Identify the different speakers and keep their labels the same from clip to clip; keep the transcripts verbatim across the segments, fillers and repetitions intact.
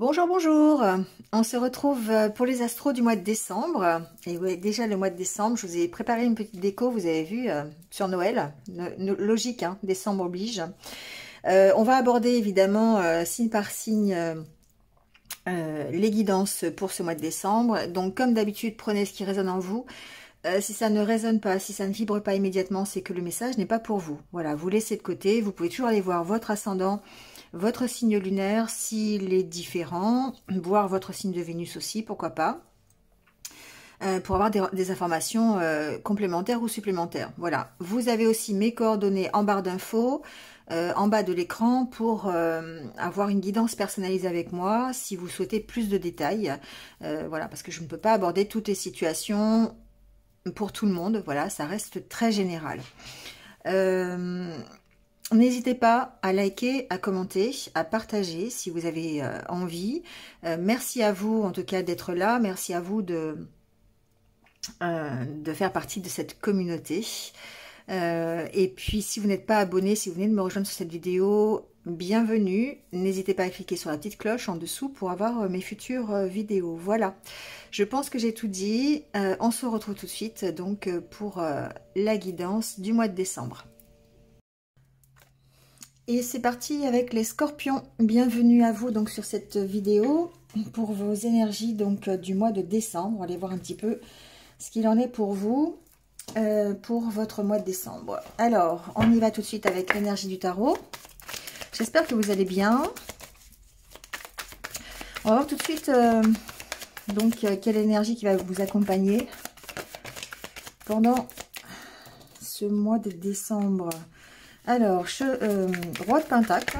Speaker 1: Bonjour, bonjour. On se retrouve pour les astros du mois de décembre. Et oui, déjà le mois de décembre, je vous ai préparé une petite déco, vous avez vu, euh, sur Noël. No- logique, hein, décembre oblige. Euh, on va aborder évidemment, euh, signe par signe, euh, euh, les guidances pour ce mois de décembre. Donc comme d'habitude, prenez ce qui résonne en vous. Euh, si ça ne résonne pas, si ça ne vibre pas immédiatement, c'est que le message n'est pas pour vous. Voilà, vous laissez de côté. Vous pouvez toujours aller voir votre ascendant, votre signe lunaire, s'il est différent, voir votre signe de Vénus aussi, pourquoi pas, euh, pour avoir des, des informations euh, complémentaires ou supplémentaires. Voilà, vous avez aussi mes coordonnées en barre d'infos, euh, en bas de l'écran, pour euh, avoir une guidance personnalisée avec moi, si vous souhaitez plus de détails. Euh, voilà, parce que je ne peux pas aborder toutes les situations pour tout le monde, voilà, ça reste très général. Euh, N'hésitez pas à liker, à commenter, à partager si vous avez euh, envie. Euh, merci à vous en tout cas d'être là. Merci à vous de, euh, de faire partie de cette communauté. Euh, et puis si vous n'êtes pas abonné, si vous venez de me rejoindre sur cette vidéo, bienvenue. N'hésitez pas à cliquer sur la petite cloche en dessous pour avoir euh, mes futures euh, vidéos. Voilà, je pense que j'ai tout dit. Euh, on se retrouve tout de suite donc euh, pour euh, la guidance du mois de décembre. Et c'est parti avec les scorpions. Bienvenue à vous donc sur cette vidéo pour vos énergies donc du mois de décembre. On va aller voir un petit peu ce qu'il en est pour vous euh, pour votre mois de décembre. Alors, on y va tout de suite avec l'énergie du tarot. J'espère que vous allez bien. On va voir tout de suite euh, donc euh, quelle énergie qui va vous accompagner pendant ce mois de décembre. Alors, je, euh, roi de pentacle.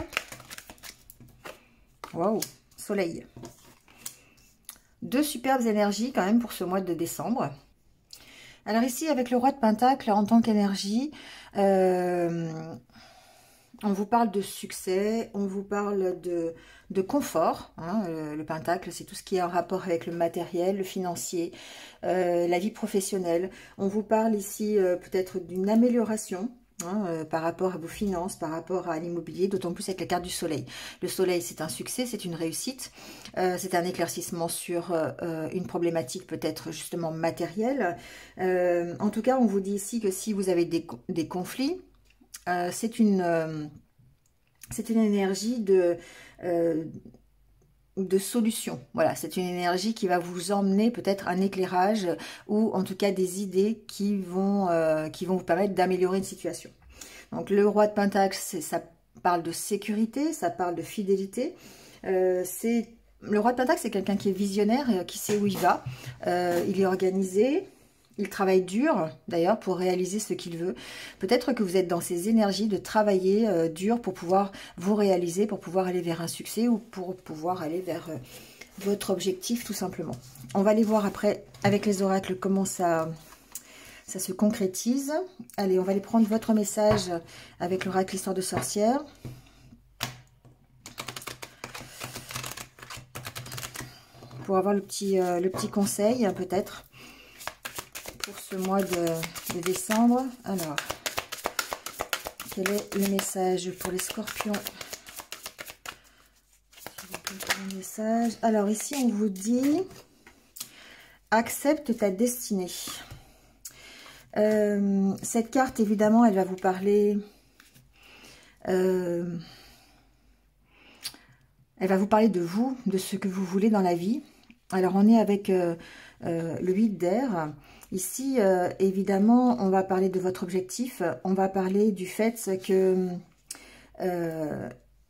Speaker 1: Waouh, soleil. Deux superbes énergies quand même pour ce mois de décembre. Alors ici, avec le roi de pentacle en tant qu'énergie, euh, on vous parle de succès, on vous parle de, de confort. Hein, le, le pentacle, c'est tout ce qui est en rapport avec le matériel, le financier, euh, la vie professionnelle. On vous parle ici euh, peut-être d'une amélioration. Hein, euh, par rapport à vos finances, par rapport à l'immobilier, d'autant plus avec la carte du soleil. Le soleil, c'est un succès, c'est une réussite, euh, c'est un éclaircissement sur euh, une problématique peut-être justement matérielle. Euh, en tout cas, on vous dit ici que si vous avez des, des conflits, euh, c'est une, euh, c'est une énergie de... Euh, de solution. Voilà, c'est une énergie qui va vous emmener peut-être un éclairage ou en tout cas des idées qui vont, euh, qui vont vous permettre d'améliorer une situation. Donc le roi de pentacle, ça parle de sécurité, ça parle de fidélité. Euh, c'est le roi de pentacle, c'est quelqu'un qui est visionnaire, qui sait où il va. Euh, il est organisé. Il travaille dur, d'ailleurs, pour réaliser ce qu'il veut. Peut-être que vous êtes dans ces énergies de travailler euh, dur pour pouvoir vous réaliser, pour pouvoir aller vers un succès ou pour pouvoir aller vers euh, votre objectif, tout simplement. On va aller voir après, avec les oracles, comment ça, ça se concrétise. Allez, on va aller prendre votre message avec l'oracle Histoire de sorcière. Pour avoir le petit, euh, le petit conseil, peut-être. Pour ce mois de, de décembre. Alors, quel est le message pour les scorpions? Le message. Alors ici, on vous dit accepte ta destinée. Euh, cette carte, évidemment, elle va vous parler... Euh, elle va vous parler de vous, de ce que vous voulez dans la vie. Alors, on est avec euh, euh, le huit d'air. Ici, euh, évidemment, on va parler de votre objectif. On va parler du fait que euh,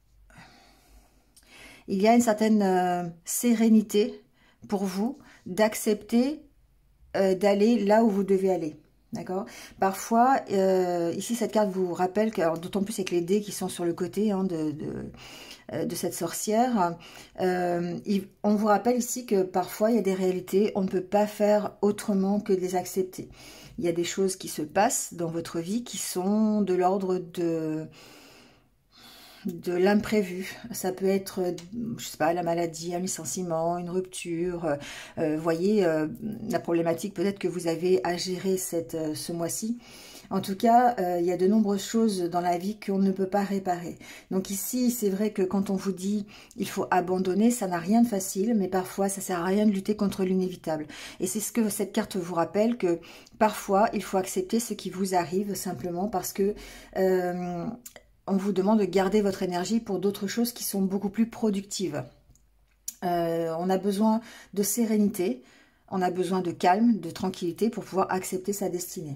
Speaker 1: il y a une certaine euh, sérénité pour vous d'accepter euh, d'aller là où vous devez aller. D'accord. Parfois, euh, ici, cette carte vous rappelle, d'autant plus avec les dés qui sont sur le côté hein, de... de de cette sorcière, euh, on vous rappelle ici que parfois il y a des réalités, on ne peut pas faire autrement que de les accepter. Il y a des choses qui se passent dans votre vie qui sont de l'ordre de de l'imprévu. Ça peut être, je sais pas, la maladie, un licenciement, une rupture. Euh, voyez, euh, la problématique peut-être que vous avez à gérer cette, euh, ce mois-ci. En tout cas, euh, il y a de nombreuses choses dans la vie qu'on ne peut pas réparer. Donc ici, c'est vrai que quand on vous dit il faut abandonner, ça n'a rien de facile, mais parfois, ça sert à rien de lutter contre l'inévitable. Et c'est ce que cette carte vous rappelle, que parfois, il faut accepter ce qui vous arrive simplement parce que euh, on vous demande de garder votre énergie pour d'autres choses qui sont beaucoup plus productives. Euh, on a besoin de sérénité, on a besoin de calme, de tranquillité pour pouvoir accepter sa destinée.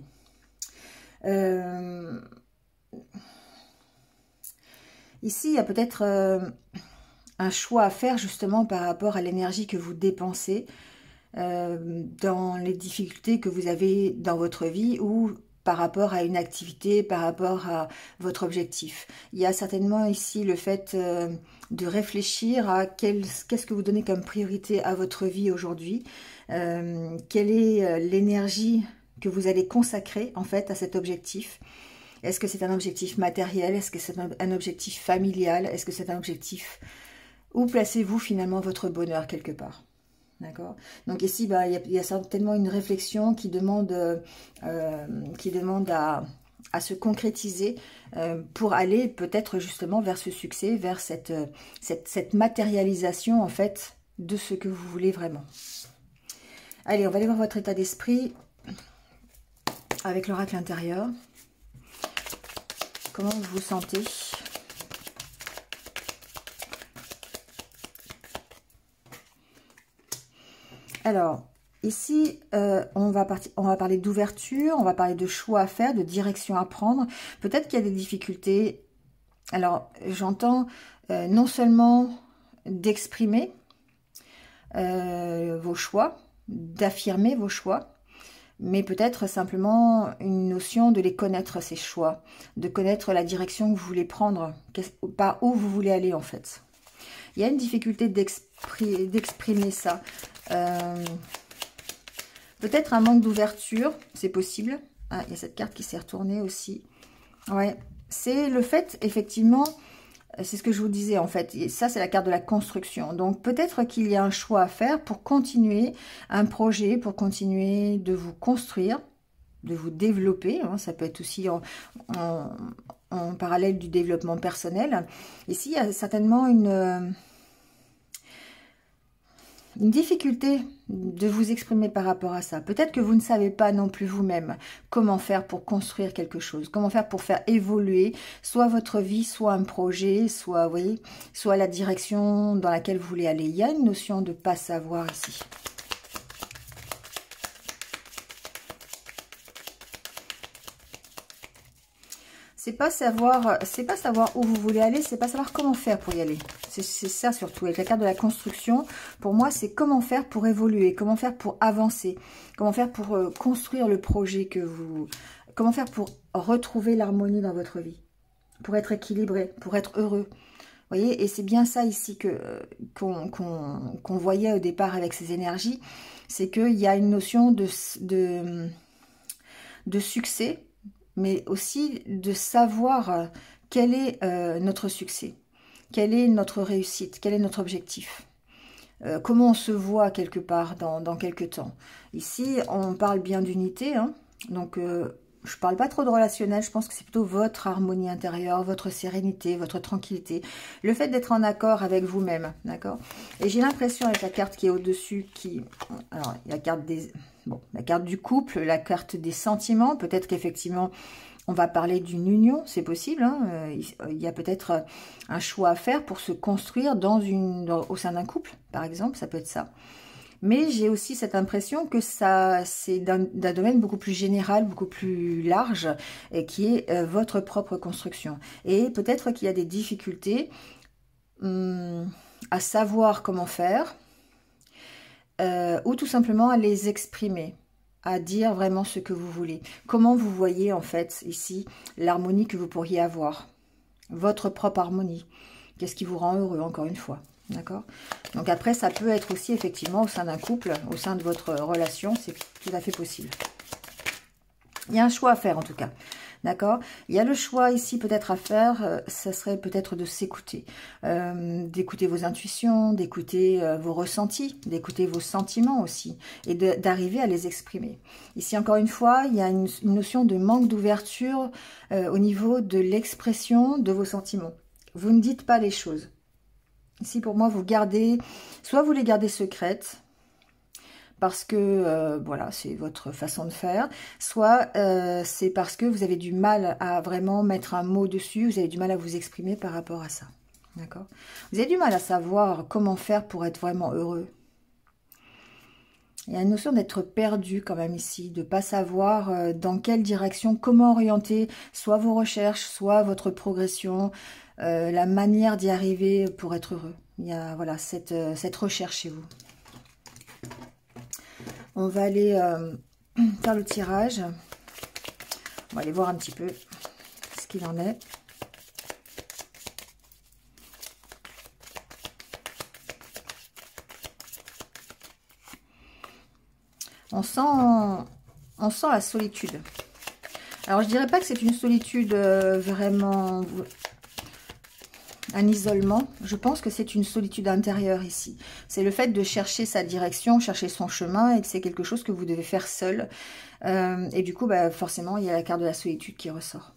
Speaker 1: Euh, ici, il y a peut-être euh, un choix à faire justement par rapport à l'énergie que vous dépensez euh, dans les difficultés que vous avez dans votre vie ou par rapport à une activité, par rapport à votre objectif. Il y a certainement ici le fait euh, de réfléchir à qu'est-ce que vous donnez comme priorité à votre vie aujourd'hui, euh, quelle est l'énergie que vous allez consacrer en fait à cet objectif. Est-ce que c'est un objectif matériel? Est-ce que c'est un, un objectif familial? Est-ce que c'est un objectif... Où placez-vous finalement votre bonheur quelque part? D'accord. Donc ici, bah, il, y a, il y a certainement une réflexion qui demande, euh, qui demande à, à se concrétiser euh, pour aller peut-être justement vers ce succès, vers cette, cette, cette matérialisation en fait de ce que vous voulez vraiment. Allez, on va aller voir votre état d'esprit avec l'oracle intérieur. Comment vous vous sentez? Alors, ici, euh, on, va partir, on va parler d'ouverture, on va parler de choix à faire, de direction à prendre. Peut-être qu'il y a des difficultés. Alors, j'entends euh, non seulement d'exprimer euh, vos choix, d'affirmer vos choix, mais peut-être simplement une notion de les connaître, ces choix, de connaître la direction que vous voulez prendre, par où vous voulez aller en fait. Il y a une difficulté d'exprimer ça. Euh, peut-être un manque d'ouverture, c'est possible. Ah, il y a cette carte qui s'est retournée aussi. Ouais, c'est le fait, effectivement, c'est ce que je vous disais en fait. Et ça, c'est la carte de la construction. Donc, peut-être qu'il y a un choix à faire pour continuer un projet, pour continuer de vous construire, de vous développer. Hein, ça peut être aussi en, en, en parallèle du développement personnel. Ici, il y a certainement une... une difficulté de vous exprimer par rapport à ça. Peut-être que vous ne savez pas non plus vous-même comment faire pour construire quelque chose, comment faire pour faire évoluer soit votre vie, soit un projet, soit, vous voyez, soit la direction dans laquelle vous voulez aller. Il y a une notion de pas savoir ici. C'est pas savoir, c'est pas savoir où vous voulez aller, c'est pas savoir comment faire pour y aller. C'est ça surtout. Avec la carte de la construction, pour moi, c'est comment faire pour évoluer, comment faire pour avancer, comment faire pour euh, construire le projet que vous... Comment faire pour retrouver l'harmonie dans votre vie, pour être équilibré, pour être heureux. Vous voyez, et c'est bien ça ici que qu'on qu'on, qu'on voyait au départ avec ces énergies, c'est qu'il y a une notion de, de, de succès, mais aussi de savoir quel est euh, notre succès, quelle est notre réussite, quel est notre objectif, euh, comment on se voit quelque part dans, dans quelques temps. Ici, on parle bien d'unité, hein, donc euh, je ne parle pas trop de relationnel, je pense que c'est plutôt votre harmonie intérieure, votre sérénité, votre tranquillité, le fait d'être en accord avec vous-même, d'accord. Et j'ai l'impression avec la carte qui est au-dessus, qui, alors il y a la carte des... Bon, la carte du couple, la carte des sentiments, peut-être qu'effectivement, on va parler d'une union, c'est possible. Hein, il y a peut-être un choix à faire pour se construire dans une, dans, au sein d'un couple, par exemple, ça peut être ça. Mais j'ai aussi cette impression que ça, c'est d'un domaine beaucoup plus général, beaucoup plus large, et qui est euh, votre propre construction. Et peut-être qu'il y a des difficultés hum, à savoir comment faire, Euh, ou tout simplement à les exprimer, à dire vraiment ce que vous voulez. Comment vous voyez en fait ici l'harmonie que vous pourriez avoir, votre propre harmonie. Qu'est-ce qui vous rend heureux encore une fois, d'accord? Donc après ça peut être aussi effectivement au sein d'un couple, au sein de votre relation, c'est tout à fait possible. Il y a un choix à faire en tout cas. D'accord? Il y a le choix ici peut-être à faire, euh, ça serait peut-être de s'écouter, euh, d'écouter vos intuitions, d'écouter euh, vos ressentis, d'écouter vos sentiments aussi, et d'arriver à les exprimer. Ici, encore une fois, il y a une, une notion de manque d'ouverture euh, au niveau de l'expression de vos sentiments. Vous ne dites pas les choses. Ici, pour moi, vous gardez, soit vous les gardez secrètes, parce que, euh, voilà, c'est votre façon de faire, soit euh, c'est parce que vous avez du mal à vraiment mettre un mot dessus, vous avez du mal à vous exprimer par rapport à ça, d'accord? Vous avez du mal à savoir comment faire pour être vraiment heureux. Il y a une notion d'être perdu quand même ici, de ne pas savoir euh, dans quelle direction, comment orienter soit vos recherches, soit votre progression, euh, la manière d'y arriver pour être heureux. Il y a, voilà, cette, euh, cette recherche chez vous. On va aller euh, faire le tirage. On va aller voir un petit peu ce qu'il en est. On sent, on sent la solitude. Alors, je dirais pas que c'est une solitude euh, vraiment... un isolement. Je pense que c'est une solitude intérieure ici. C'est le fait de chercher sa direction, chercher son chemin, et que c'est quelque chose que vous devez faire seul. Euh, et du coup, bah, forcément, il y a la carte de la solitude qui ressort.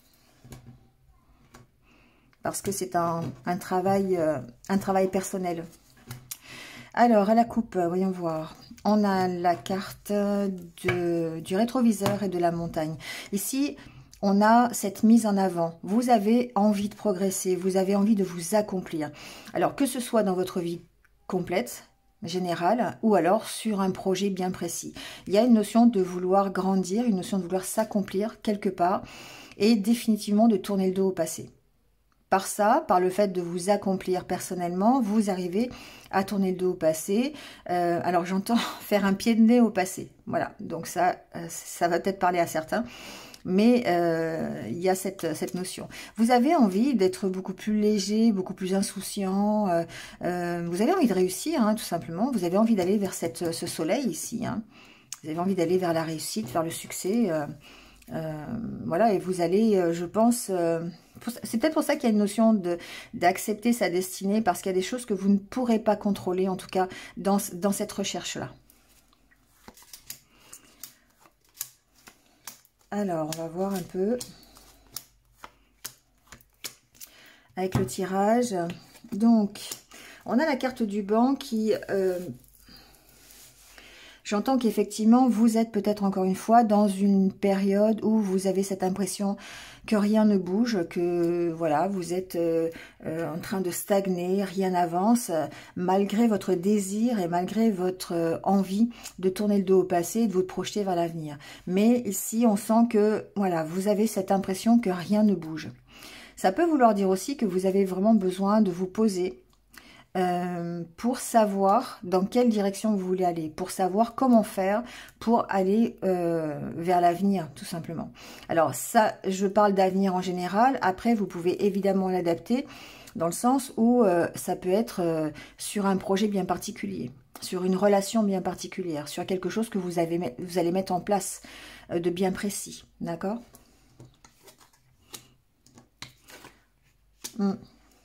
Speaker 1: Parce que c'est un, un, travail, euh, un travail personnel. Alors, à la coupe, voyons voir. On a la carte de, du rétroviseur et de la montagne. Ici... on a cette mise en avant. Vous avez envie de progresser, vous avez envie de vous accomplir. Alors, que ce soit dans votre vie complète, générale, ou alors sur un projet bien précis. Il y a une notion de vouloir grandir, une notion de vouloir s'accomplir quelque part, et définitivement de tourner le dos au passé. Par ça, par le fait de vous accomplir personnellement, vous arrivez à tourner le dos au passé. Euh, alors, j'entends faire un pied de nez au passé. Voilà, donc ça, ça va peut-être parler à certains. Mais euh, il y a cette, cette notion. Vous avez envie d'être beaucoup plus léger, beaucoup plus insouciant. Euh, euh, vous avez envie de réussir, hein, tout simplement. Vous avez envie d'aller vers cette, ce soleil ici. Hein. Vous avez envie d'aller vers la réussite, vers le succès. Euh, euh, voilà, et vous allez, euh, je pense... Euh, c'est peut-être pour ça qu'il y a une notion de d'accepter sa destinée, parce qu'il y a des choses que vous ne pourrez pas contrôler, en tout cas, dans, dans cette recherche-là. Alors, on va voir un peu avec le tirage. Donc, on a la carte du banc qui... Euh, j'entends qu'effectivement, vous êtes peut-être encore une fois dans une période où vous avez cette impression que rien ne bouge, que voilà, vous êtes euh, euh, en train de stagner, rien n'avance, euh, malgré votre désir et malgré votre euh, envie de tourner le dos au passé et de vous projeter vers l'avenir. Mais ici, on sent que voilà, vous avez cette impression que rien ne bouge. Ça peut vouloir dire aussi que vous avez vraiment besoin de vous poser, Euh, pour savoir dans quelle direction vous voulez aller, pour savoir comment faire pour aller euh, vers l'avenir, tout simplement. Alors ça, je parle d'avenir en général. Après, vous pouvez évidemment l'adapter dans le sens où euh, ça peut être euh, sur un projet bien particulier, sur une relation bien particulière, sur quelque chose que vous, avez, vous allez mettre en place euh, de bien précis, d'accord? Hum.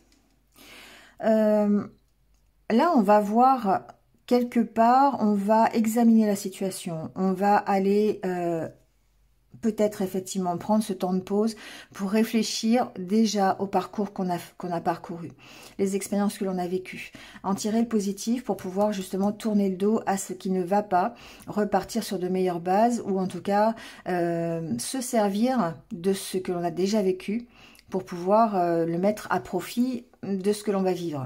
Speaker 1: Euh, Là, on va voir quelque part, on va examiner la situation. On va aller euh, peut-être effectivement prendre ce temps de pause pour réfléchir déjà au parcours qu'on a, qu'on a parcouru, les expériences que l'on a vécues. En tirer le positif pour pouvoir justement tourner le dos à ce qui ne va pas, repartir sur de meilleures bases ou en tout cas euh, se servir de ce que l'on a déjà vécu pour pouvoir euh, le mettre à profit de ce que l'on va vivre.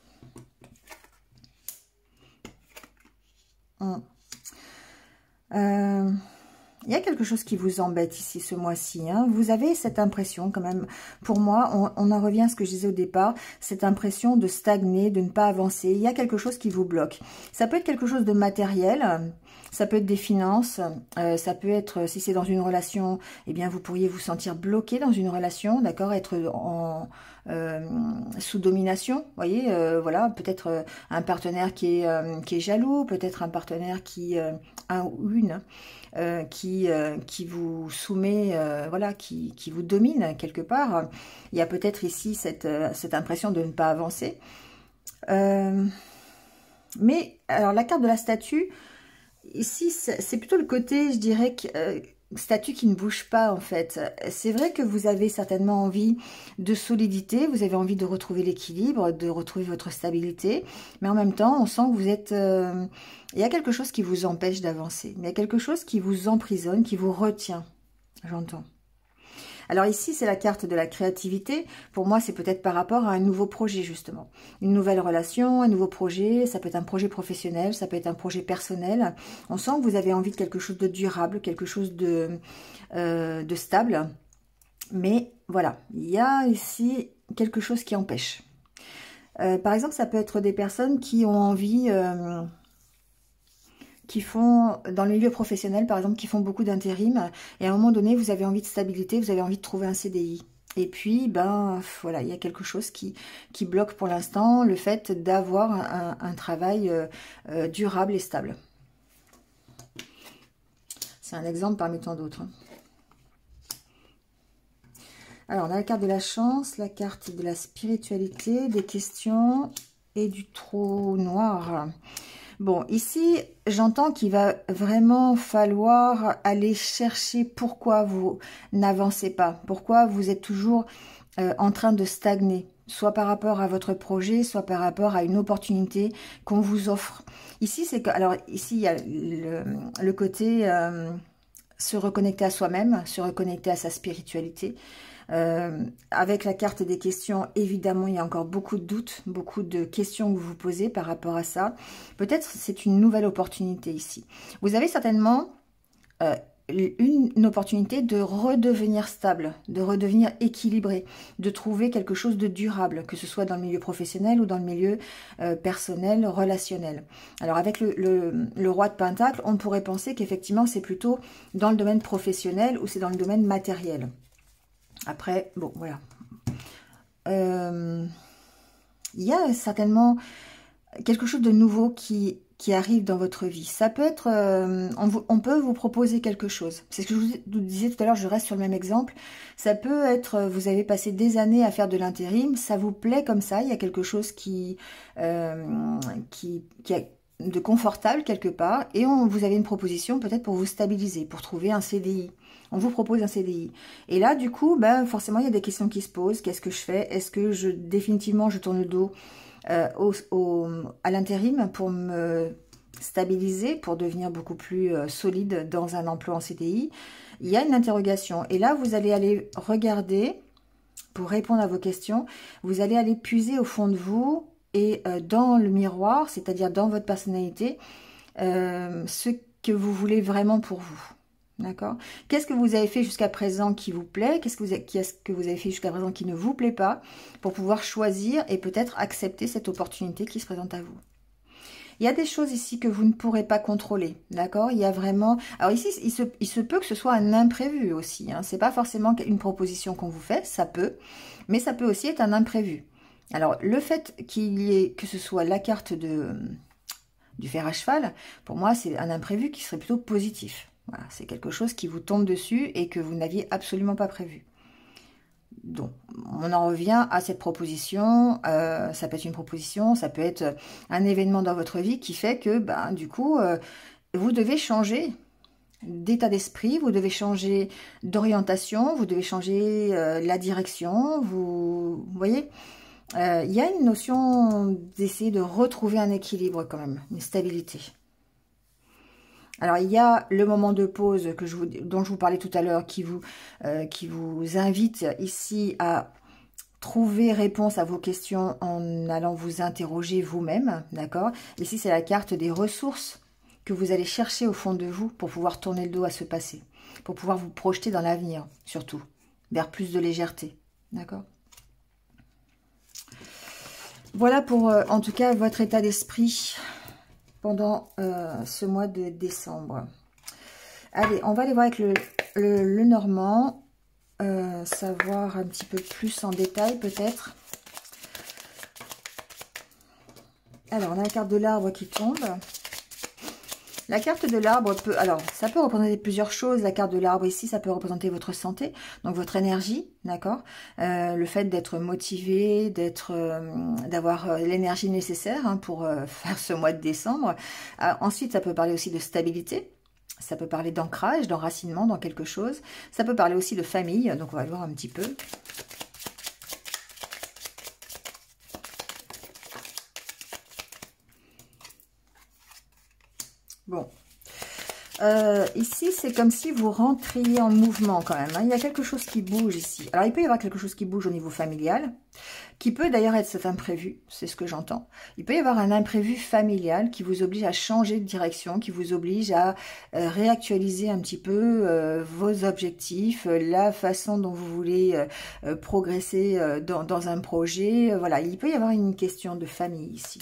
Speaker 1: Euh, il y a quelque chose qui vous embête ici ce mois-ci. Hein. Vous avez cette impression quand même, pour moi, on, on en revient à ce que je disais au départ, cette impression de stagner, de ne pas avancer. Il y a quelque chose qui vous bloque. Ça peut être quelque chose de matériel, ça peut être des finances, euh, ça peut être, si c'est dans une relation, eh bien vous pourriez vous sentir bloqué dans une relation, d'accord, être en... Euh, sous domination, vous voyez, euh, voilà, peut-être euh, un partenaire qui est, euh, qui est jaloux, peut-être un partenaire qui, euh, un ou une, euh, qui, euh, qui vous soumet, euh, voilà, qui, qui vous domine quelque part. Il y a peut-être ici cette, euh, cette impression de ne pas avancer. Euh, mais, alors, la carte de la statue, ici, c'est plutôt le côté, je dirais, que, euh, statue qui ne bouge pas, en fait. C'est vrai que vous avez certainement envie de solidité, vous avez envie de retrouver l'équilibre, de retrouver votre stabilité, mais en même temps, on sent que vous êtes... Euh, il y a quelque chose qui vous empêche d'avancer. Il y a quelque chose qui vous emprisonne, qui vous retient, j'entends. Alors ici, c'est la carte de la créativité. Pour moi, c'est peut-être par rapport à un nouveau projet, justement. Une nouvelle relation, un nouveau projet. Ça peut être un projet professionnel, ça peut être un projet personnel. On sent que vous avez envie de quelque chose de durable, quelque chose de, euh, de stable. Mais voilà, il y a ici quelque chose qui empêche. Euh, par exemple, ça peut être des personnes qui ont envie... Euh, qui font, dans le milieu professionnel par exemple, qui font beaucoup d'intérim, et à un moment donné, vous avez envie de stabilité, vous avez envie de trouver un C D I. Et puis, ben, voilà, il y a quelque chose qui, qui bloque pour l'instant le fait d'avoir un, un travail euh, euh, durable et stable. C'est un exemple parmi tant d'autres. Alors, on a la carte de la chance, la carte de la spiritualité, des questions et du trou noir. Bon, ici, j'entends qu'il va vraiment falloir aller chercher pourquoi vous n'avancez pas, pourquoi vous êtes toujours euh, en train de stagner, soit par rapport à votre projet, soit par rapport à une opportunité qu'on vous offre. Ici, c'est que, alors ici, il y a le, le côté euh, se reconnecter à soi-même, se reconnecter à sa spiritualité. Euh, avec la carte des questions, évidemment, il y a encore beaucoup de doutes, beaucoup de questions que vous vous posez par rapport à ça. Peut-être c'est une nouvelle opportunité ici. Vous avez certainement euh, une, une opportunité de redevenir stable, de redevenir équilibré, de trouver quelque chose de durable, que ce soit dans le milieu professionnel ou dans le milieu euh, personnel, relationnel. Alors avec le, le, le roi de Pentacle, on pourrait penser qu'effectivement c'est plutôt dans le domaine professionnel ou c'est dans le domaine matériel. Après, bon, voilà. Euh, il y a certainement quelque chose de nouveau qui, qui arrive dans votre vie. Ça peut être... Euh, on, vous, on peut vous proposer quelque chose. C'est ce que je vous, vous disais tout à l'heure, je reste sur le même exemple. Ça peut être... Vous avez passé des années à faire de l'intérim, ça vous plaît comme ça, il y a quelque chose qui... Euh, qui, qui a, de confortable quelque part, et on, vous avez une proposition peut-être pour vous stabiliser, pour trouver un C D I. On vous propose un C D I. Et là, du coup, ben, forcément, il y a des questions qui se posent. Qu'est-ce que je fais? Est-ce que je définitivement, je tourne le dos euh, au, au, à l'intérim pour me stabiliser, pour devenir beaucoup plus euh, solide dans un emploi en C D I? Il y a une interrogation. Et là, vous allez aller regarder, pour répondre à vos questions, vous allez aller puiser au fond de vous et euh, dans le miroir, c'est-à-dire dans votre personnalité, euh, ce que vous voulez vraiment pour vous. D'accord? Qu'est-ce que vous avez fait jusqu'à présent qui vous plaît? Qu'est-ce que vous avez, qu'est-ce que vous avez fait jusqu'à présent qui ne vous plaît pas? Pour pouvoir choisir et peut-être accepter cette opportunité qui se présente à vous. Il y a des choses ici que vous ne pourrez pas contrôler. D'accord? Il y a vraiment... Alors ici, il se, il se peut que ce soit un imprévu aussi. Hein. Ce n'est pas forcément une proposition qu'on vous fait. Ça peut. Mais ça peut aussi être un imprévu. Alors, le fait qu'il y ait, que ce soit la carte de, du fer à cheval, pour moi, c'est un imprévu qui serait plutôt positif. Voilà, c'est quelque chose qui vous tombe dessus et que vous n'aviez absolument pas prévu. Donc, on en revient à cette proposition. Euh, ça peut être une proposition, ça peut être un événement dans votre vie qui fait que, ben, du coup, euh, vous devez changer d'état d'esprit, vous devez changer d'orientation, vous devez changer euh, la direction, vous, vous voyez, euh, il y a une notion d'essayer de retrouver un équilibre quand même, une stabilité. Alors, il y a le moment de pause que je vous, dont je vous parlais tout à l'heure qui vous, euh, qui vous invite ici à trouver réponse à vos questions en allant vous interroger vous-même, d'accord? Ici, c'est la carte des ressources que vous allez chercher au fond de vous pour pouvoir tourner le dos à ce passé, pour pouvoir vous projeter dans l'avenir, surtout, vers plus de légèreté, d'accord? Voilà pour, euh, en tout cas, votre état d'esprit pendant euh, ce mois de décembre. Allez, on va aller voir avec le, le, le normand, euh, savoir un petit peu plus en détail peut-être. Alors, on a la carte de l'arbre qui tombe. La carte de l'arbre peut, alors ça peut représenter plusieurs choses. La carte de l'arbre ici, ça peut représenter votre santé, donc votre énergie, d'accord, euh, le fait d'être motivé, d'être, euh, d'avoir l'énergie nécessaire hein, pour euh, faire ce mois de décembre. Euh, ensuite, ça peut parler aussi de stabilité. Ça peut parler d'ancrage, d'enracinement dans quelque chose. Ça peut parler aussi de famille, donc on va le voir un petit peu. Bon, euh, ici c'est comme si vous rentriez en mouvement quand même, hein. Il y a quelque chose qui bouge ici. Alors il peut y avoir quelque chose qui bouge au niveau familial, qui peut d'ailleurs être cet imprévu, c'est ce que j'entends. Il peut y avoir un imprévu familial qui vous oblige à changer de direction, qui vous oblige à euh, réactualiser un petit peu euh, vos objectifs, euh, la façon dont vous voulez euh, euh, progresser euh, dans, dans un projet. Euh, voilà, il peut y avoir une question de famille ici.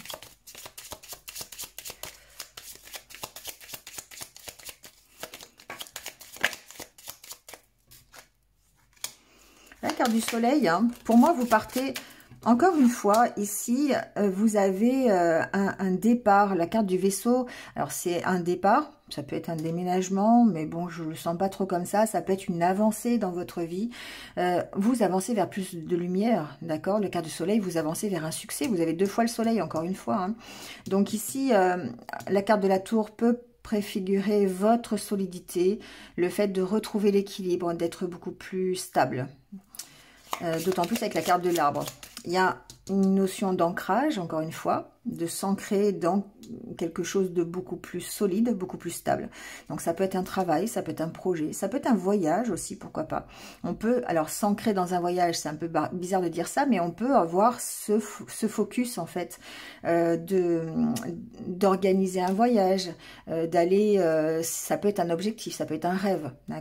Speaker 1: La carte du soleil, hein, pour moi, vous partez, encore une fois, ici, euh, vous avez euh, un, un départ, la carte du vaisseau. Alors, c'est un départ, ça peut être un déménagement, mais bon, je ne le sens pas trop comme ça. Ça peut être une avancée dans votre vie. Euh, vous avancez vers plus de lumière, d'accord? Le carte du soleil, vous avancez vers un succès. Vous avez deux fois le soleil, encore une fois. Hein. Donc ici, euh, la carte de la tour peut préfigurer votre solidité, le fait de retrouver l'équilibre, d'être beaucoup plus stable. Euh, d'autant plus avec la carte de l'arbre. Il y a une notion d'ancrage, encore une fois, de s'ancrer dans quelque chose de beaucoup plus solide, beaucoup plus stable. Donc ça peut être un travail, ça peut être un projet, ça peut être un voyage aussi, pourquoi pas. On peut, alors s'ancrer dans un voyage, c'est un peu bizarre de dire ça, mais on peut avoir ce, ce focus en fait, euh, de d'organiser un voyage, euh, d'aller, euh, ça peut être un objectif, ça peut être un rêve, d'accord ?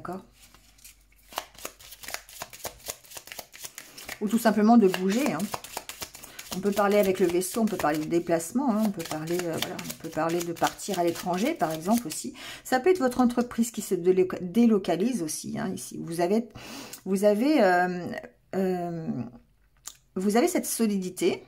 Speaker 1: Ou tout simplement de bouger. Hein. On peut parler avec le vaisseau, on peut parler de déplacement, hein, on peut parler, euh, voilà, on peut parler de partir à l'étranger, par exemple aussi. Ça peut être votre entreprise qui se délocalise aussi. Hein, ici, vous avez, vous avez, euh, euh, vous avez cette solidité.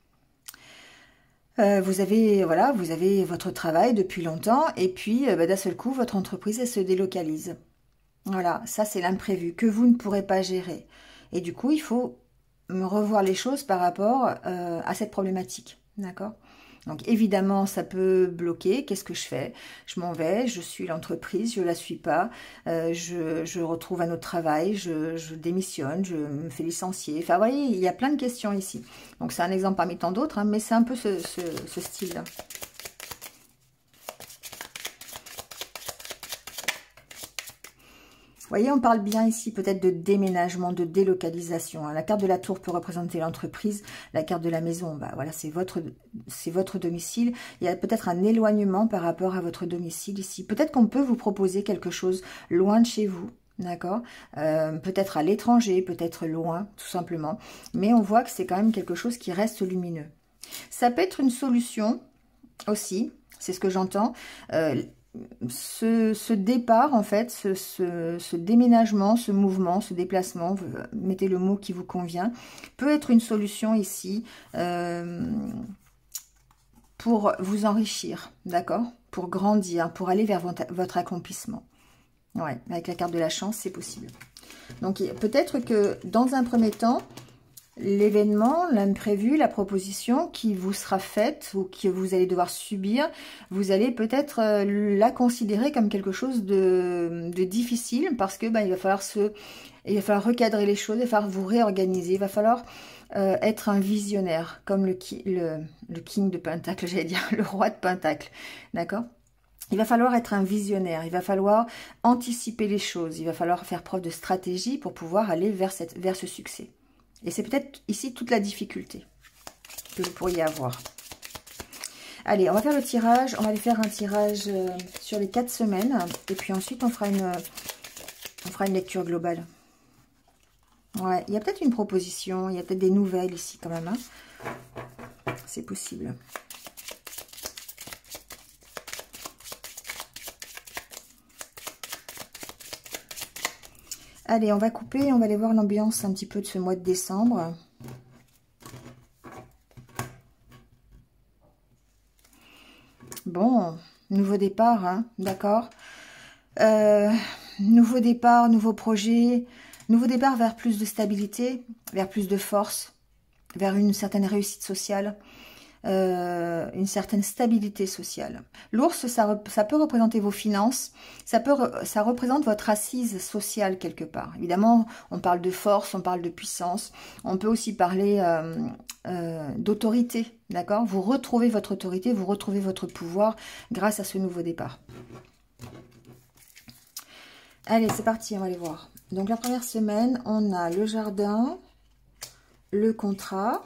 Speaker 1: Euh, vous avez, voilà, vous avez votre travail depuis longtemps, et puis euh, bah, d'un seul coup, votre entreprise elle se délocalise. Voilà, ça c'est l'imprévu que vous ne pourrez pas gérer. Et du coup, il faut revoir les choses par rapport euh, à cette problématique, d'accord? Donc évidemment, ça peut bloquer. Qu'est-ce que je fais? Je m'en vais, je suis l'entreprise, je la suis pas, euh, je, je retrouve un autre travail, je, je démissionne, je me fais licencier. Enfin, vous voyez, il y a plein de questions ici. Donc c'est un exemple parmi tant d'autres, hein, mais c'est un peu ce, ce, ce style-là. Vous voyez, on parle bien ici peut-être de déménagement, de délocalisation. La carte de la tour peut représenter l'entreprise. La carte de la maison, bah voilà, c'est votre, c'est votre domicile. Il y a peut-être un éloignement par rapport à votre domicile ici. Peut-être qu'on peut vous proposer quelque chose loin de chez vous. D'accord, euh, peut-être à l'étranger, peut-être loin, tout simplement. Mais on voit que c'est quand même quelque chose qui reste lumineux. Ça peut être une solution aussi, c'est ce que j'entends. Euh, Ce, ce départ, en fait, ce, ce, ce déménagement, ce mouvement, ce déplacement, vous mettez le mot qui vous convient, peut être une solution ici euh, pour vous enrichir, d'accord? Pour grandir, pour aller vers votre, votre accomplissement. Ouais, avec la carte de la chance, c'est possible. Donc, peut-être que dans un premier temps, l'événement, l'imprévu, la proposition qui vous sera faite ou que vous allez devoir subir, vous allez peut-être euh, la considérer comme quelque chose de, de difficile parce que ben, il va falloir se, il va falloir recadrer les choses, il va falloir vous réorganiser, il va falloir euh, être un visionnaire comme le, le, le king de Pentacle, j'allais dire le roi de Pentacle, d'accord? Il va falloir être un visionnaire, il va falloir anticiper les choses, il va falloir faire preuve de stratégie pour pouvoir aller vers, cette, vers ce succès. Et c'est peut-être ici toute la difficulté que vous pourriez avoir. Allez, on va faire le tirage. On va aller faire un tirage euh, sur les quatre semaines. Et puis ensuite, on fera une, on fera une lecture globale. Ouais, il y a peut-être une proposition. Il y a peut-être des nouvelles ici quand même. Hein. C'est possible. Allez, on va couper, on va aller voir l'ambiance un petit peu de ce mois de décembre. Bon, Nouveau départ, hein, d'accord. Euh, nouveau départ, nouveau projet, nouveau départ vers plus de stabilité, vers plus de force, vers une certaine réussite sociale, euh, une certaine stabilité sociale. L'ours, ça, ça peut représenter vos finances, ça, peut, ça représente votre assise sociale quelque part. Évidemment, on parle de force, on parle de puissance, on peut aussi parler euh, euh, d'autorité, d'accord? Vous retrouvez votre autorité, vous retrouvez votre pouvoir grâce à ce nouveau départ. Allez, c'est parti, on va aller voir. Donc, la première semaine, on a le jardin, le contrat,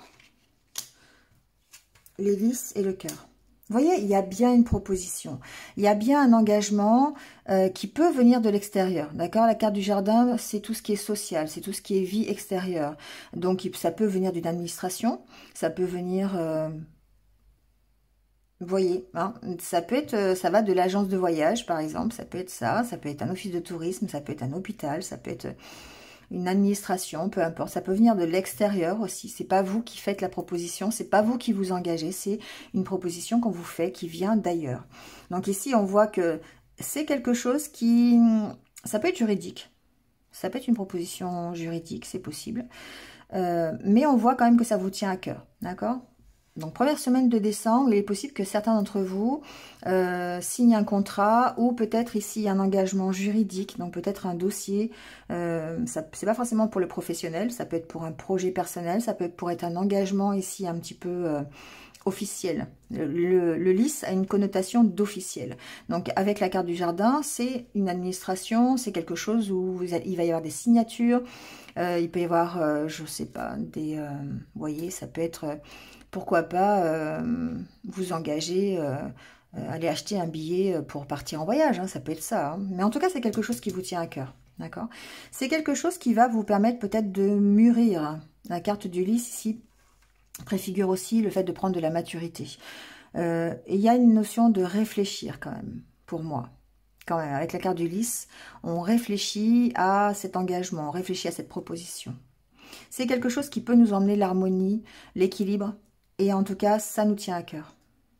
Speaker 1: l'hélice et le cœur. Vous voyez, il y a bien une proposition. Il y a bien un engagement euh, qui peut venir de l'extérieur. D'accord? La carte du jardin, c'est tout ce qui est social, c'est tout ce qui est vie extérieure. Donc, ça peut venir d'une administration, ça peut venir... Euh, Vous voyez, hein, ça peut être, ça va de l'agence de voyage, par exemple, ça peut être ça, ça peut être un office de tourisme, ça peut être un hôpital, ça peut être une administration, peu importe, ça peut venir de l'extérieur aussi, c'est pas vous qui faites la proposition, c'est pas vous qui vous engagez, c'est une proposition qu'on vous fait qui vient d'ailleurs. Donc ici, on voit que c'est quelque chose qui, ça peut être juridique, ça peut être une proposition juridique, c'est possible, euh, mais on voit quand même que ça vous tient à cœur, d'accord ? Donc, première semaine de décembre, il est possible que certains d'entre vous euh, signent un contrat ou peut-être ici un engagement juridique, donc peut-être un dossier. Euh, c'est pas forcément pour le professionnel, ça peut être pour un projet personnel, ça peut être pour être un engagement ici un petit peu euh, officiel. Le, le, le lys a une connotation d'officiel. Donc, avec la carte du jardin, c'est une administration, c'est quelque chose où vous, il va y avoir des signatures, euh, il peut y avoir, euh, je sais pas, des... Euh, vous voyez, ça peut être... Euh, pourquoi pas euh, vous engager, euh, euh, aller acheter un billet pour partir en voyage, hein, ça peut être ça. Hein. Mais en tout cas, c'est quelque chose qui vous tient à cœur, d'accord? C'est quelque chose qui va vous permettre peut-être de mûrir. La carte du lys ici préfigure aussi le fait de prendre de la maturité. Euh, et il y a une notion de réfléchir quand même, pour moi. Quand même, avec la carte du lys, on réfléchit à cet engagement, on réfléchit à cette proposition. C'est quelque chose qui peut nous emmener l'harmonie, l'équilibre, et en tout cas, ça nous tient à cœur.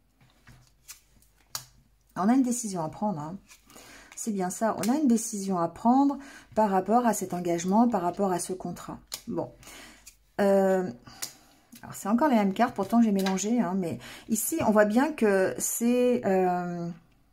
Speaker 1: On a une décision à prendre, hein. C'est bien ça, on a une décision à prendre par rapport à cet engagement, par rapport à ce contrat. Bon, euh, alors c'est encore les mêmes cartes, pourtant j'ai mélangé, hein, mais ici, on voit bien que c'est... Euh,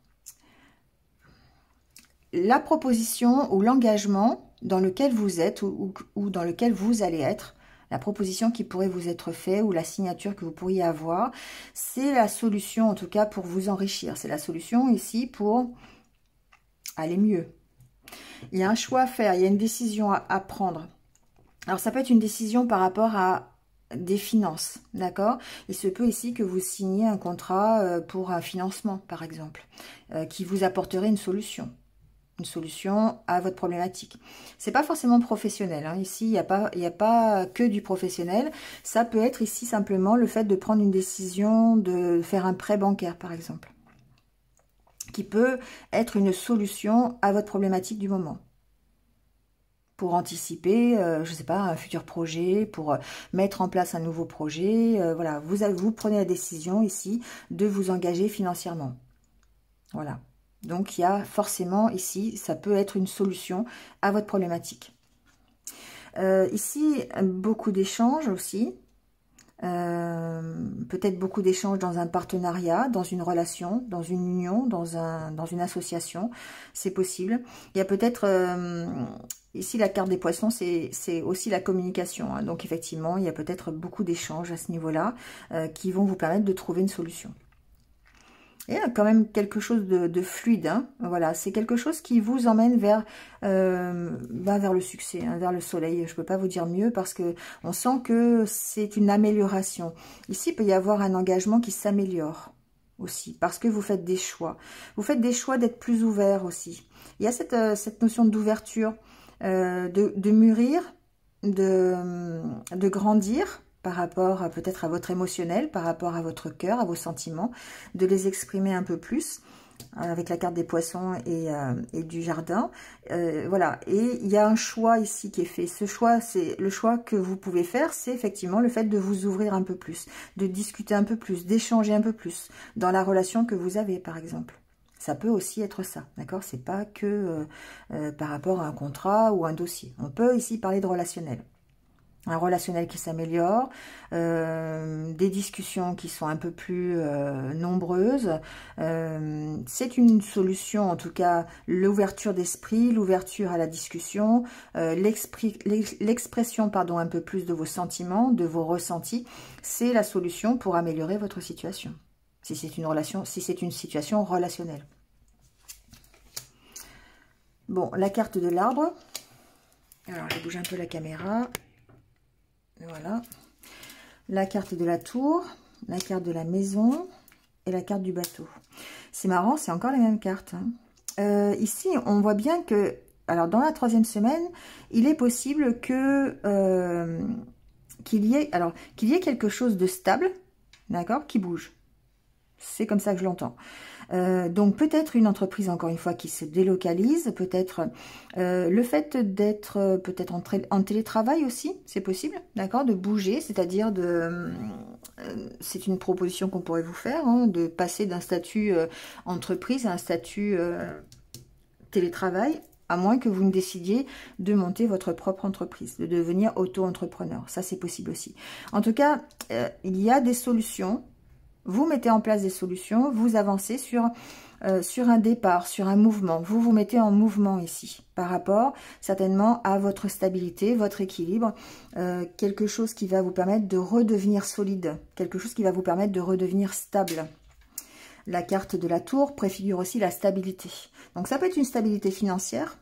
Speaker 1: la proposition ou l'engagement dans lequel vous êtes ou, ou, ou dans lequel vous allez être, la proposition qui pourrait vous être faite ou la signature que vous pourriez avoir, c'est la solution en tout cas pour vous enrichir. C'est la solution ici pour aller mieux. Il y a un choix à faire, il y a une décision à, à prendre. Alors ça peut être une décision par rapport à des finances, d'accord? Il se peut ici que vous signiez un contrat pour un financement par exemple, euh, qui vous apporterait une solution. Une solution à votre problématique. C'est pas forcément professionnel. Hein. Ici, il n'y a pas, il n'y a pas que du professionnel. Ça peut être ici simplement le fait de prendre une décision de faire un prêt bancaire, par exemple, qui peut être une solution à votre problématique du moment. Pour anticiper, euh, je sais pas, un futur projet, pour euh, mettre en place un nouveau projet. Euh, voilà, vous, vous prenez la décision ici de vous engager financièrement. Voilà. Donc, il y a forcément ici, ça peut être une solution à votre problématique. Euh, ici, beaucoup d'échanges aussi. Euh, peut-être beaucoup d'échanges dans un partenariat, dans une relation, dans une union, dans, un, dans une association. C'est possible. Il y a peut-être... Euh, ici, la carte des poissons, c'est aussi la communication. Hein. Donc, effectivement, il y a peut-être beaucoup d'échanges à ce niveau-là euh, qui vont vous permettre de trouver une solution. Il y a quand même quelque chose de, de fluide, hein. Voilà, c'est quelque chose qui vous emmène vers, euh, ben vers le succès, hein, vers le soleil. Je ne peux pas vous dire mieux parce que on sent que c'est une amélioration. Ici, il peut y avoir un engagement qui s'améliore aussi parce que vous faites des choix. Vous faites des choix d'être plus ouvert aussi. Il y a cette, euh, cette notion d'ouverture, euh, de, de mûrir, de, de grandir, par rapport peut-être à votre émotionnel, par rapport à votre cœur, à vos sentiments, de les exprimer un peu plus avec la carte des poissons et, euh, et du jardin. Euh, voilà, et il y a un choix ici qui est fait. Ce choix, c'est le choix que vous pouvez faire, c'est effectivement le fait de vous ouvrir un peu plus, de discuter un peu plus, d'échanger un peu plus dans la relation que vous avez, par exemple. Ça peut aussi être ça, d'accord? C'est pas que euh, euh, par rapport à un contrat ou un dossier. On peut ici parler de relationnel. Un relationnel qui s'améliore, euh, des discussions qui sont un peu plus euh, nombreuses. Euh, c'est une solution, en tout cas, l'ouverture d'esprit, l'ouverture à la discussion, euh, l'expression, pardon, un peu plus de vos sentiments, de vos ressentis. C'est la solution pour améliorer votre situation. Si c'est une relation, si c'est une situation relationnelle. Bon, la carte de l'arbre. Alors, je bouge un peu la caméra. Voilà, la carte de la tour, la carte de la maison et la carte du bateau. C'est marrant, c'est encore les mêmes cartes. Hein. Euh, ici, on voit bien que, alors dans la troisième semaine, il est possible que euh, qu'il y ait, alors qu'il y ait quelque chose de stable, d'accord, qui bouge. C'est comme ça que je l'entends. Euh, donc peut-être une entreprise, encore une fois, qui se délocalise, peut-être euh, le fait d'être euh, peut-être en, en télétravail aussi, c'est possible, d'accord, de bouger, c'est-à-dire de... Euh, c'est une proposition qu'on pourrait vous faire, hein, de passer d'un statut euh, entreprise à un statut euh, télétravail, à moins que vous ne décidiez de monter votre propre entreprise, de devenir auto-entrepreneur. Ça, c'est possible aussi. En tout cas, euh, il y a des solutions. Vous mettez en place des solutions, vous avancez sur, euh, sur un départ, sur un mouvement. Vous vous mettez en mouvement ici, par rapport certainement à votre stabilité, votre équilibre, euh, quelque chose qui va vous permettre de redevenir solide, quelque chose qui va vous permettre de redevenir stable. La carte de la tour préfigure aussi la stabilité. Donc ça peut être une stabilité financière.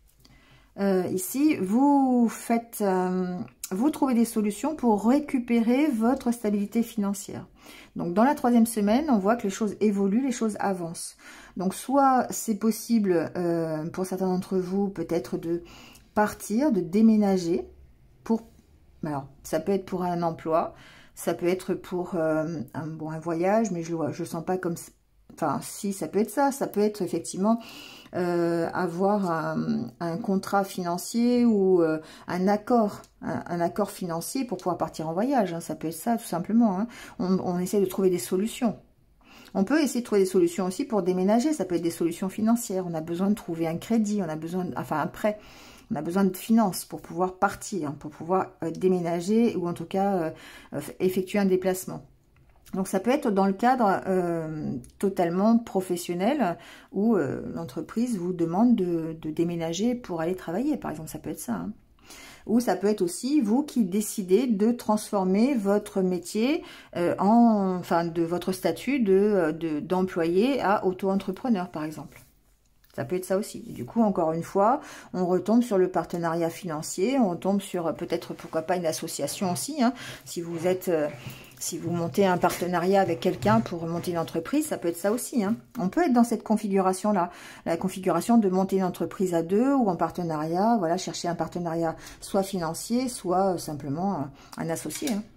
Speaker 1: Euh, ici, vous faites, euh, vous trouvez des solutions pour récupérer votre stabilité financière. Donc, dans la troisième semaine, on voit que les choses évoluent, les choses avancent. Donc, soit c'est possible euh, pour certains d'entre vous, peut-être de partir, de déménager pour, alors, ça peut être pour un emploi, ça peut être pour euh, un, bon, un voyage, mais je ne le sens pas comme, enfin, si, ça peut être ça, ça peut être effectivement Euh, avoir un, un contrat financier ou euh, un accord, un, un accord financier pour pouvoir partir en voyage. Hein, ça peut être ça, tout simplement. Hein. On, on essaie de trouver des solutions. On peut essayer de trouver des solutions aussi pour déménager. Ça peut être des solutions financières. On a besoin de trouver un crédit, on a besoin, de, enfin un prêt. On a besoin de finances pour pouvoir partir, pour pouvoir euh, déménager ou en tout cas euh, effectuer un déplacement. Donc, ça peut être dans le cadre euh, totalement professionnel où euh, l'entreprise vous demande de, de déménager pour aller travailler, par exemple. Ça peut être ça. Hein. Ou ça peut être aussi vous qui décidez de transformer votre métier euh, en, enfin, de votre statut de, de, d'employé à auto-entrepreneur, par exemple. Ça peut être ça aussi. Et du coup, encore une fois, on retombe sur le partenariat financier, on tombe sur peut-être, pourquoi pas, une association aussi. Hein, si vous êtes... Euh, Si vous montez un partenariat avec quelqu'un pour monter une entreprise, ça peut être ça aussi. Hein. On peut être dans cette configuration-là. La configuration de monter une entreprise à deux ou en partenariat. Voilà, chercher un partenariat soit financier, soit simplement un associé. Hein.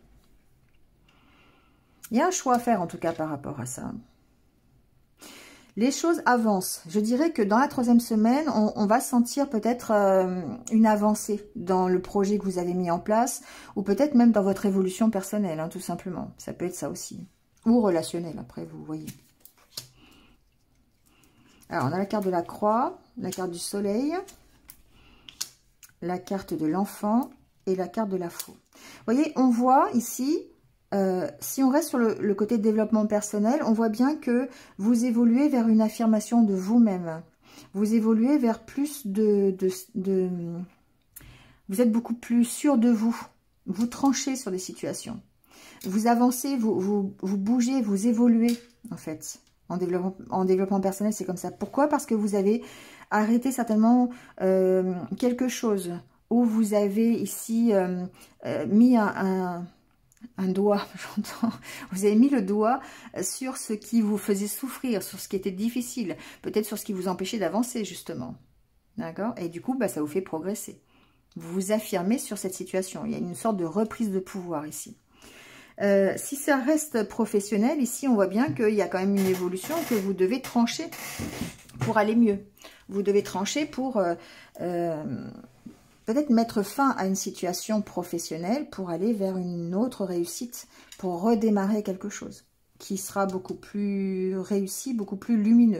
Speaker 1: Il y a un choix à faire en tout cas par rapport à ça. Les choses avancent. Je dirais que dans la troisième semaine, on, on va sentir peut-être euh, une avancée dans le projet que vous avez mis en place, ou peut-être même dans votre évolution personnelle, hein, tout simplement. Ça peut être ça aussi. Ou relationnel, après, vous voyez. Alors, on a la carte de la croix, la carte du soleil, la carte de l'enfant et la carte de la faux. Vous voyez, on voit ici... Euh, si on reste sur le, le côté développement personnel, on voit bien que vous évoluez vers une affirmation de vous-même. Vous évoluez vers plus de, de, de... Vous êtes beaucoup plus sûr de vous. Vous tranchez sur des situations. Vous avancez, vous, vous, vous bougez, vous évoluez, en fait. En développement, en développement personnel, c'est comme ça. Pourquoi? Parce que vous avez arrêté certainement euh, quelque chose. Ou vous avez ici euh, euh, mis un... un un doigt, j'entends. Vous avez mis le doigt sur ce qui vous faisait souffrir, sur ce qui était difficile, peut-être sur ce qui vous empêchait d'avancer, justement. D'accord? Et du coup, bah, ça vous fait progresser. Vous vous affirmez sur cette situation. Il y a une sorte de reprise de pouvoir ici. Euh, si ça reste professionnel, ici, on voit bien qu'il y a quand même une évolution, que vous devez trancher pour aller mieux. Vous devez trancher pour... Euh, euh, peut-être mettre fin à une situation professionnelle pour aller vers une autre réussite, pour redémarrer quelque chose qui sera beaucoup plus réussi, beaucoup plus lumineux.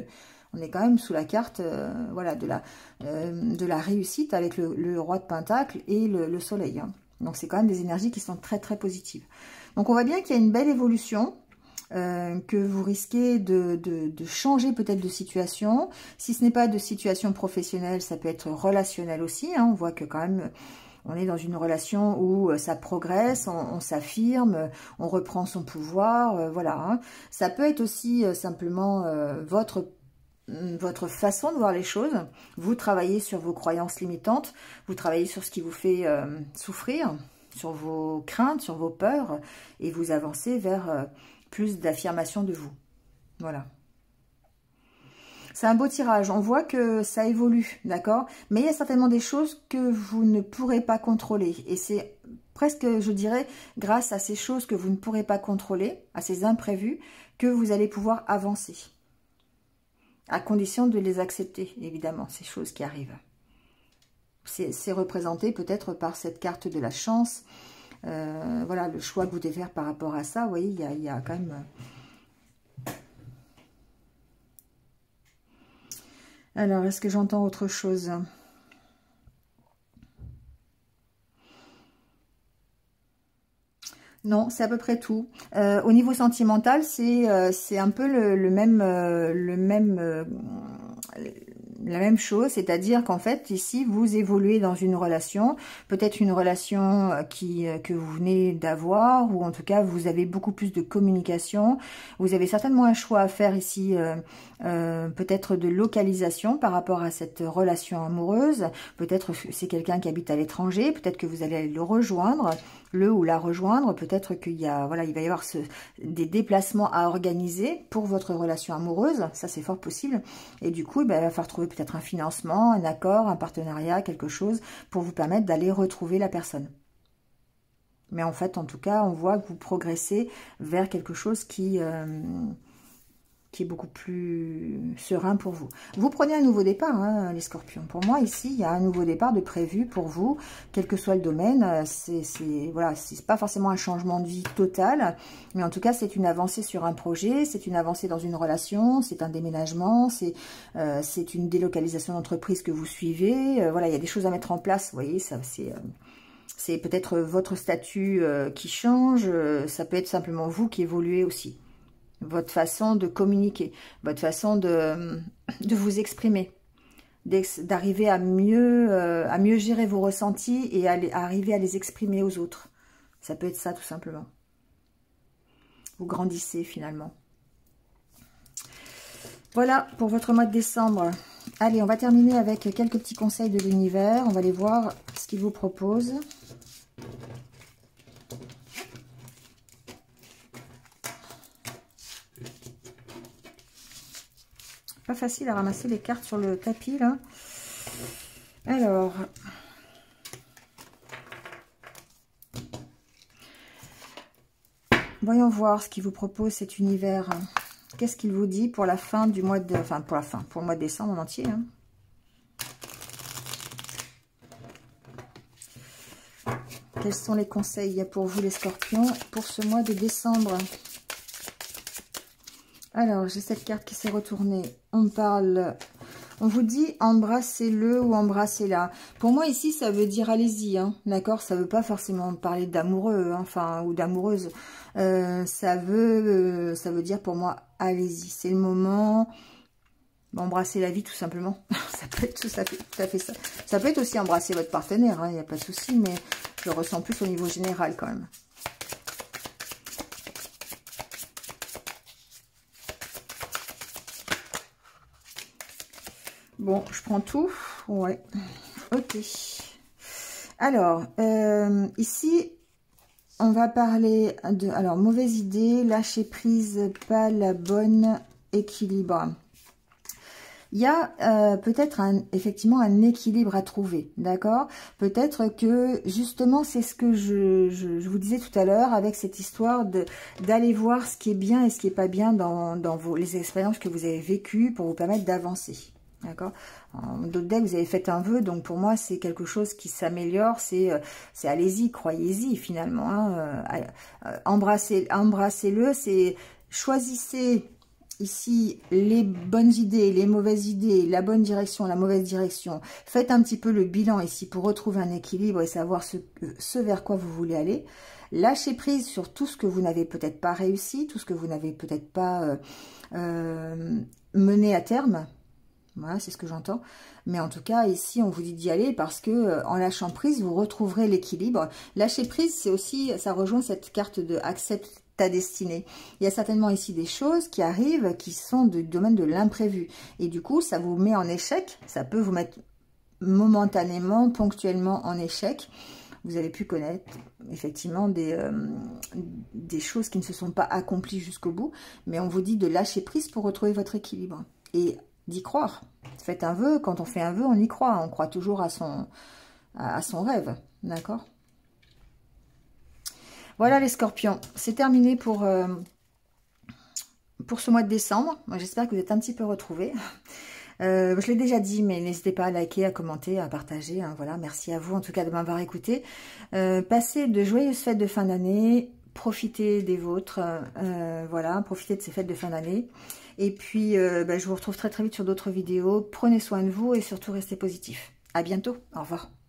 Speaker 1: On est quand même sous la carte euh, voilà, de, la, euh, de la réussite avec le, le roi de Pentacle et le, le soleil. Hein. Donc, c'est quand même des énergies qui sont très, très positives. Donc, on voit bien qu'il y a une belle évolution, euh, que vous risquez de, de, de changer peut-être de situation. Si ce n'est pas de situation professionnelle, ça peut être relationnel aussi. Hein. On voit que quand même, on est dans une relation où ça progresse, on, on s'affirme, on reprend son pouvoir. Euh, voilà. Hein. Ça peut être aussi euh, simplement euh, votre votre façon de voir les choses. Vous travaillez sur vos croyances limitantes, vous travaillez sur ce qui vous fait euh, souffrir, sur vos craintes, sur vos peurs, et vous avancez vers euh, plus d'affirmation de vous. Voilà. C'est un beau tirage. On voit que ça évolue, d'accord? Mais il y a certainement des choses que vous ne pourrez pas contrôler. Et c'est presque, je dirais, grâce à ces choses que vous ne pourrez pas contrôler, à ces imprévus, que vous allez pouvoir avancer. À condition de les accepter, évidemment, ces choses qui arrivent. C'est représenté peut-être par cette carte de la chance. Euh, voilà, le choix que vous devez faire par rapport à ça. Vous voyez, il y a, il y a quand même... Alors, est-ce que j'entends autre chose ? Non, c'est à peu près tout. Euh, au niveau sentimental, c'est euh, c'est un peu le, le même euh, le même euh, la même chose, c'est-à-dire qu'en fait ici vous évoluez dans une relation, peut-être une relation qui que vous venez d'avoir, ou en tout cas vous avez beaucoup plus de communication. Vous avez certainement un choix à faire ici, euh, euh, peut-être de localisation par rapport à cette relation amoureuse. Peut-être c'est quelqu'un qui habite à l'étranger, peut-être que vous allez le rejoindre, le ou la rejoindre. Peut-être qu'il y a voilà il va y avoir ce, des déplacements à organiser pour votre relation amoureuse, ça c'est fort possible. Et du coup, ben, il va falloir trouver peut-être un financement, un accord, un partenariat, quelque chose pour vous permettre d'aller retrouver la personne. Mais en fait, en tout cas, on voit que vous progressez vers quelque chose qui, euh, qui est beaucoup plus serein pour vous. Vous prenez un nouveau départ, hein, les scorpions. Pour moi, ici, il y a un nouveau départ de prévu pour vous, quel que soit le domaine. C'est voilà, c'est pas forcément un changement de vie total, mais en tout cas, c'est une avancée sur un projet, c'est une avancée dans une relation, c'est un déménagement, c'est euh, c'est une délocalisation d'entreprise que vous suivez. Euh, voilà, il y a des choses à mettre en place, vous voyez, ça c'est... Euh, c'est peut-être votre statut euh, qui change, euh, ça peut être simplement vous qui évoluez aussi. Votre façon de communiquer, votre façon de, de vous exprimer, d'arriver à mieux euh, à mieux gérer vos ressentis et à, à arriver à les exprimer aux autres. Ça peut être ça tout simplement. Vous grandissez finalement. Voilà pour votre mois de décembre. Allez, on va terminer avec quelques petits conseils de l'univers. On va aller voir ce qu'il vous propose. Pas facile à ramasser les cartes sur le tapis là. Alors, voyons voir ce qu'il vous propose cet univers. Qu'est-ce qu'il vous dit pour la fin du mois de, enfin pour la fin, pour le mois de décembre en entier. Hein. Quels sont les conseils pour vous les scorpions pour ce mois de décembre? Alors, j'ai cette carte qui s'est retournée. On parle, on vous dit embrassez-le ou embrassez-la. Pour moi, ici, ça veut dire allez-y, hein, d'accord? Ça veut pas forcément parler d'amoureux, hein, enfin, ou d'amoureuse. Euh, ça veut, euh, ça veut dire pour moi, allez-y. C'est le moment d'embrasser la vie, tout simplement. ça peut être tout, ça fait, tout à fait ça. Ça peut être aussi embrasser votre partenaire, il hein, n'y a pas de souci, mais je le ressens plus au niveau général quand même. Bon, je prends tout. Ouais. Ok. Alors, euh, ici, on va parler de... Alors, mauvaise idée, lâcher prise, pas la bonne équilibre. Il y a euh, peut-être un, effectivement un équilibre à trouver, d'accord? Peut-être que justement c'est ce que je, je, je vous disais tout à l'heure avec cette histoire de d'aller voir ce qui est bien et ce qui est pas bien dans, dans vos, les expériences que vous avez vécues pour vous permettre d'avancer. D'accord. D'autres decks, vous avez fait un vœu, donc pour moi, c'est quelque chose qui s'améliore. C'est, euh, c'est allez-y, croyez-y finalement. Hein, euh, euh, embrassez, embrassez-le. C'est choisissez ici les bonnes idées, les mauvaises idées, la bonne direction, la mauvaise direction. Faites un petit peu le bilan ici pour retrouver un équilibre et savoir ce, ce vers quoi vous voulez aller. Lâchez prise sur tout ce que vous n'avez peut-être pas réussi, tout ce que vous n'avez peut-être pas euh, euh, mené à terme. Voilà, c'est ce que j'entends. Mais en tout cas, ici, on vous dit d'y aller parce que euh, en lâchant prise, vous retrouverez l'équilibre. Lâcher prise, c'est aussi, ça rejoint cette carte de accepte ta destinée. Il y a certainement ici des choses qui arrivent qui sont du domaine de l'imprévu. Et du coup, ça vous met en échec. Ça peut vous mettre momentanément, ponctuellement en échec. Vous avez pu connaître effectivement des, euh, des choses qui ne se sont pas accomplies jusqu'au bout. Mais on vous dit de lâcher prise pour retrouver votre équilibre. Et d'y croire. Faites un vœu. Quand on fait un vœu, on y croit. On croit toujours à son, à son rêve. D'accord ? Voilà les scorpions, c'est terminé pour, euh, pour ce mois de décembre. J'espère que vous êtes un petit peu retrouvés. Euh, je l'ai déjà dit, mais n'hésitez pas à liker, à commenter, à partager. Hein, voilà, merci à vous en tout cas de m'avoir écouté. Euh, passez de joyeuses fêtes de fin d'année. Profitez des vôtres. Euh, voilà, profitez de ces fêtes de fin d'année. Et puis, euh, bah, je vous retrouve très très vite sur d'autres vidéos. Prenez soin de vous et surtout restez positifs. À bientôt. Au revoir.